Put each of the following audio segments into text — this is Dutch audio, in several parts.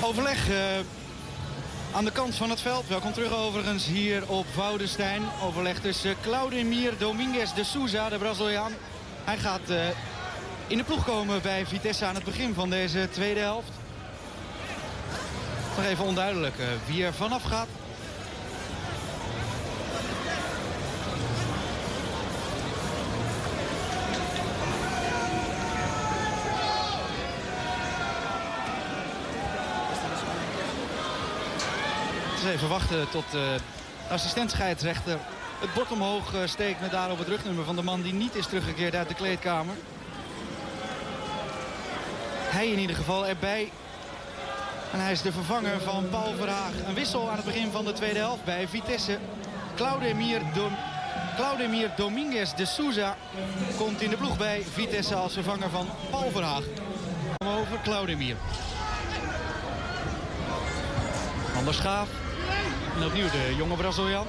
Overleg aan de kant van het veld. Welkom terug overigens hier op Woudestein. Overleg tussen Claudemir Domingues de Souza, de Braziliaan. Hij gaat in de ploeg komen bij Vitesse aan het begin van deze tweede helft. Nog even onduidelijk wie er vanaf gaat. Even wachten tot de assistent-scheidsrechter het bord omhoog steekt met daarop het rugnummer van de man die niet is teruggekeerd uit de kleedkamer. Hij in ieder geval erbij. En hij is de vervanger van Paul Verhaag. Een wissel aan het begin van de tweede helft bij Vitesse. Claudemir Domingues de Souza komt in de ploeg bij Vitesse als vervanger van Paul Verhaag. Over Claudemir. Anders Schaaf. En opnieuw de jonge Braziliaan.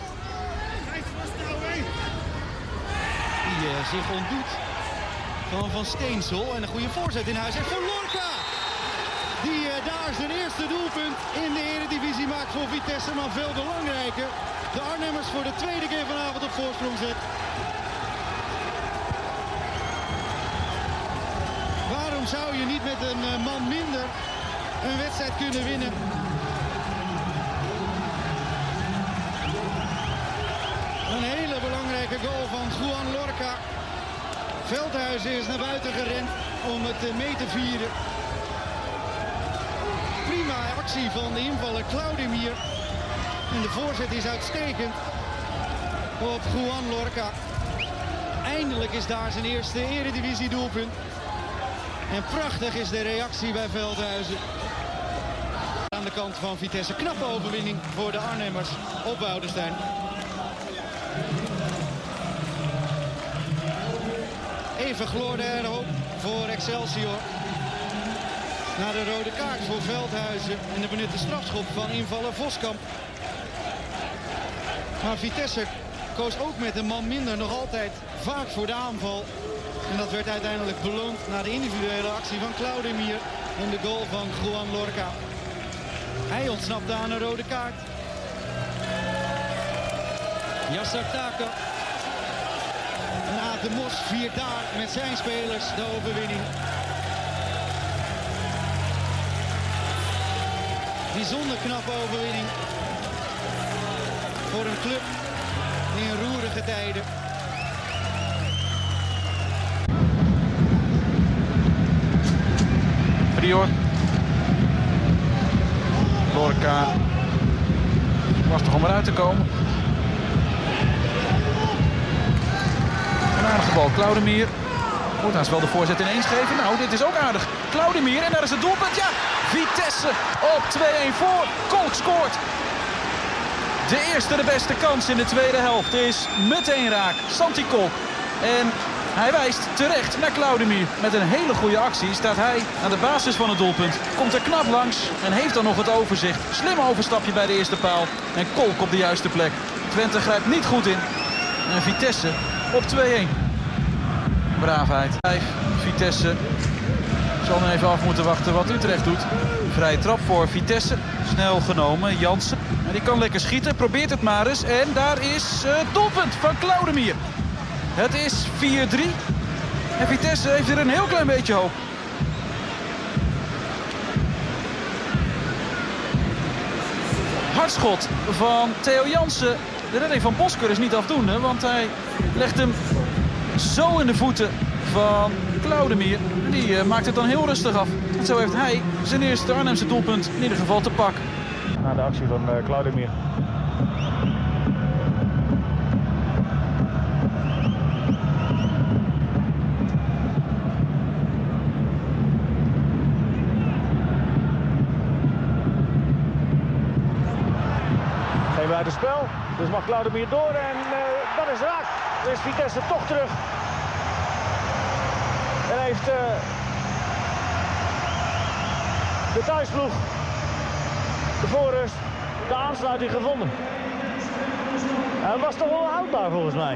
Die zich ontdoet van Steensel. En een goede voorzet in huis. En voor Lorca. Die daar zijn eerste doelpunt in de Eredivisie maakt voor Vitesse. Maar veel belangrijker. De Arnhemmers voor de tweede keer vanavond op voorsprong zet. Waarom zou je niet met een man minder een wedstrijd kunnen winnen? Een hele belangrijke goal van Juan Lorca. Veldhuizen is naar buiten gerend om het mee te vieren. Prima actie van de invaller Claudemir. En de voorzet is uitstekend op Juan Lorca. Eindelijk is daar zijn eerste Eredivisie doelpunt. En prachtig is de reactie bij Veldhuizen. Aan de kant van Vitesse. Knappe overwinning voor de Arnhemmers op Woudestein. Even gloorde erop voor Excelsior. Na de rode kaart voor Veldhuizen en de benutte strafschop van invaller Voskamp. Maar Vitesse koos ook met een man minder nog altijd vaak voor de aanval. En dat werd uiteindelijk beloond na de individuele actie van Claudemir en de goal van Juan Lorca. Hij ontsnapte aan een rode kaart. Yasser Taka. En Aad de Mos viert daar met zijn spelers de overwinning. Bijzonder knappe overwinning. Voor een club in roerige tijden. Prior. Lorca was toch om eruit te komen. Een aardige bal, Claudemir. Moet hij wel de voorzet ineens geven? Nou, dit is ook aardig. Claudemir en daar is het doelpunt. Ja, Vitesse op 2-1 voor. Kolk scoort. De eerste, de beste kans in de tweede helft is meteen raak. Santi Kolk. En hij wijst terecht naar Claudemir. Met een hele goede actie staat hij aan de basis van het doelpunt. Komt er knap langs en heeft dan nog het overzicht. Slim overstapje bij de eerste paal. En Kolk op de juiste plek. Twente grijpt niet goed in. En Vitesse op 2-1. Braafheid. Vitesse zal nu even af moeten wachten wat Utrecht doet. Vrije trap voor Vitesse. Snel genomen. Jansen. En die kan lekker schieten. Probeert het maar eens. En daar is het doelpunt van Claudemir. Het is 4-3. En Vitesse heeft er een heel klein beetje hoop. Hardschot van Theo Jansen. De redding van Bosker is niet afdoende, want hij legt hem zo in de voeten van Claudemir. Die maakt het dan heel rustig af. En zo heeft hij zijn eerste Arnhemse doelpunt in ieder geval te pakken. Na de actie van Claudemir. Geen buitenspel, dus mag Claudemir door en dat is raak. Dan is Vitesse toch terug. En heeft de thuisploeg de voorrust, de aansluiting gevonden. En dat was toch wel houdbaar volgens mij.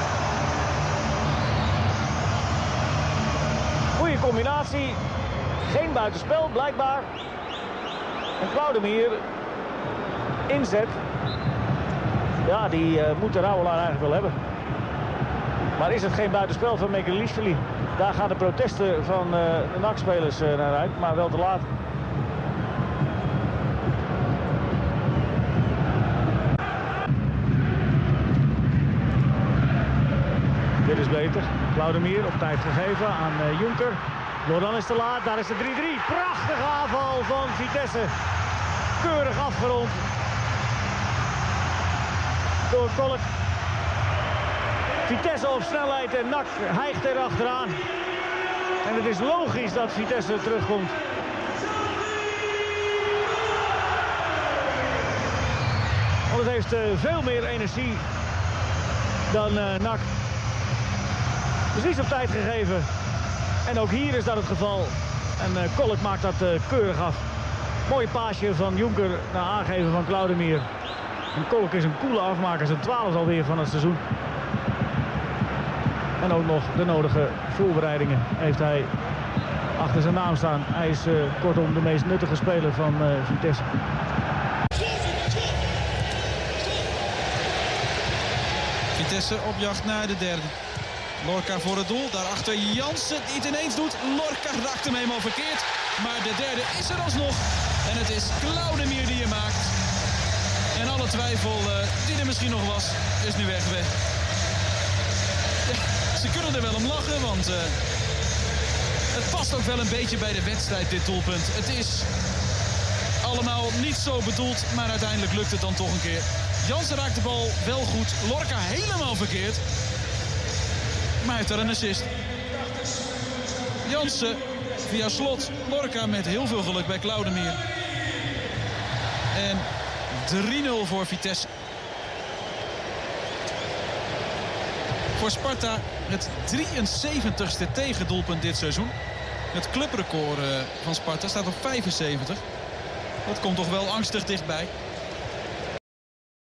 Goeie combinatie Geen buitenspel, blijkbaar. En Cloudemir inzet. Ja, die moet de Rauwelaar eigenlijk wel hebben. Maar is het geen buitenspel van Mekelishvili? Daar gaan de protesten van de NAC-spelers naar uit, maar wel te laat. Dit is beter. Cloudemir op tijd gegeven aan Jonker. Jordan is te laat, daar is de 3-3. Prachtige aanval van Vitesse. Keurig afgerond door Kolk. Vitesse op snelheid en NAC hijgt er achteraan. En het is logisch dat Vitesse terugkomt. Want het heeft veel meer energie dan NAC. Precies op tijd gegeven. En ook hier is dat het geval. En Kolk maakt dat keurig af. Mooi paasje van Jonker naar aangeven van Cloudemir. En Kolk is een coole afmaker. Zijn 12 alweer van het seizoen. En ook nog de nodige voorbereidingen heeft hij achter zijn naam staan. Hij is kortom de meest nuttige speler van Vitesse. Vitesse op jacht naar de derde. Lorca voor het doel. Daarachter Jansen die het ineens doet. Lorca raakt hem helemaal verkeerd. Maar de derde is er alsnog. En het is Cloudemir die je maakt. En alle twijfel die er misschien nog was, is nu weg. Ja, ze kunnen er wel om lachen, want het past ook wel een beetje bij de wedstrijd, dit doelpunt. Het is allemaal niet zo bedoeld, maar uiteindelijk lukt het dan toch een keer. Jansen raakt de bal wel goed. Lorca helemaal verkeerd. Maar hij heeft er een assist. Jansen via Slot. Lorca met heel veel geluk bij Cloudemir. En 3-0 voor Vitesse. Voor Sparta het 73ste tegendoelpunt dit seizoen. Het clubrecord van Sparta staat op 75. Dat komt toch wel angstig dichtbij.